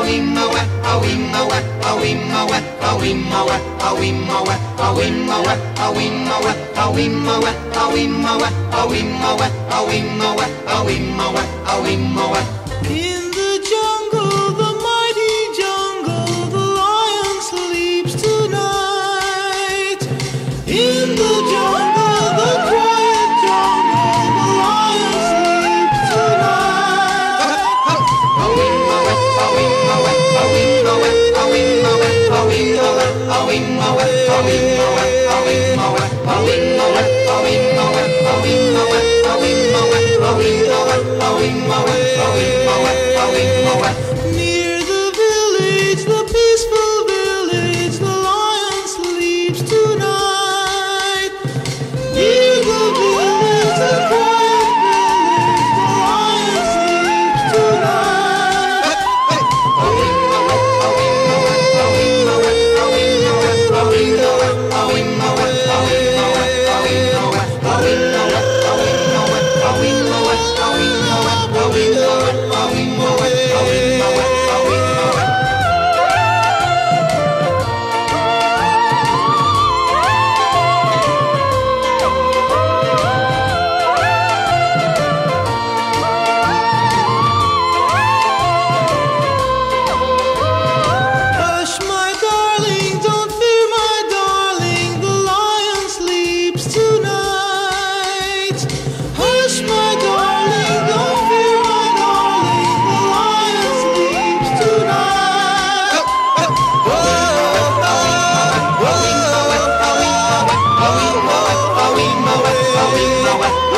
In the jungle, the mighty jungle, the lion sleeps tonight. In the jungle, the quiet jungle, the lion sleeps tonight. Near the village, the peaceful village, the lion sleeps tonight. Near the village, the quiet village, the lion sleeps tonight. Hush, my darling, don't fear, my darling, the lion sleeps tonight. Hush, my darling, don't fear, my darling, the lion sleeps tonight. Oh,